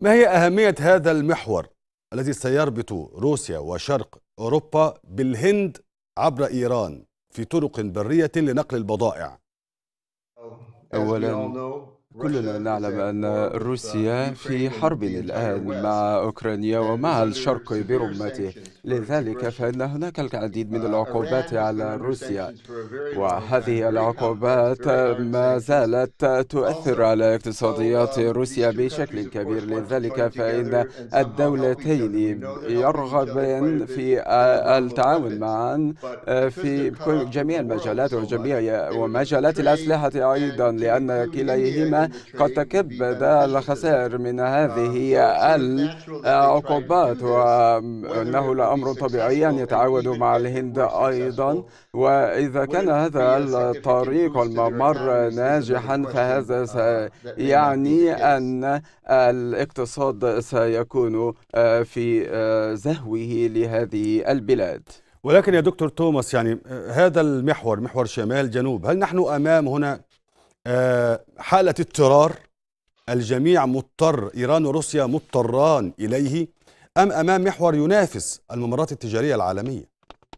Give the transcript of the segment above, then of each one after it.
ما هي أهمية هذا المحور الذي سيربط روسيا وشرق أوروبا بالهند عبر إيران في طرق برية لنقل البضائع؟ أولا، كلنا نعلم أن روسيا في حرب الآن مع أوكرانيا ومع الشرق برمته. لذلك فإن هناك العديد من العقوبات على روسيا، وهذه العقوبات ما زالت تؤثر على اقتصاديات روسيا بشكل كبير. لذلك فإن الدولتين يرغبان في التعاون معا في جميع المجالات ومجالات الأسلحة أيضا، لأن كليهما قد تكبد الخسائر من هذه العقوبات، وأنه أمر طبيعي أن يتعاونوا مع الهند أيضا. وإذا كان هذا الطريق والممر ناجحا فهذا سيعني أن الاقتصاد سيكون في زهوه لهذه البلاد. ولكن يا دكتور توماس، يعني هذا المحور، محور شمال جنوب، هل نحن أمام هنا حالة اضطرار الجميع مضطر، إيران وروسيا مضطران إليه، أم أمام محور ينافس الممرات التجارية العالمية؟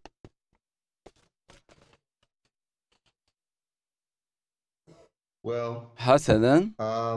حسنا،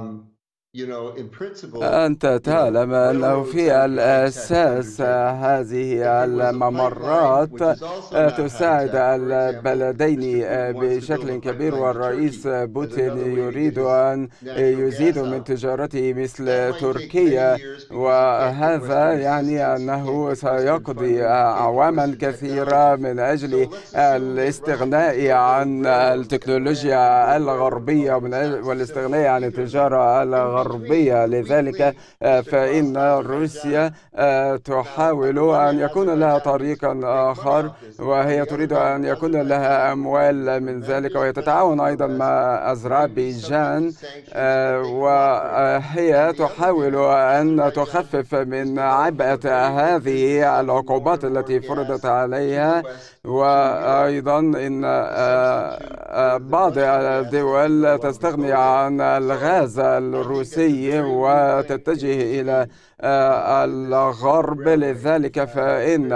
أنت تعلم أنه في الأساس هذه الممرات تساعد البلدين بشكل كبير، والرئيس بوتين يريد أن يزيد من تجارته مثل تركيا، وهذا يعني أنه سيقضي أعواما كثيرة من أجل الاستغناء عن التكنولوجيا الغربية والاستغناء عن التجارة الغربية. لذلك فإن روسيا تحاول أن يكون لها طريقا آخر، وهي تريد أن يكون لها أموال من ذلك، وهي تتعاون أيضا مع أذربيجان، وهي تحاول أن تخفف من عبء هذه العقوبات التي فرضت عليها. وأيضا إن بعض الدول تستغني عن الغاز الروسي وتتجه إلى الغرب. لذلك فإن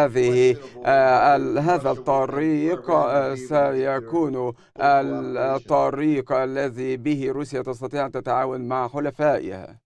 هذا الطريق سيكون الطريق الذي به روسيا تستطيع أن تتعاون مع حلفائها.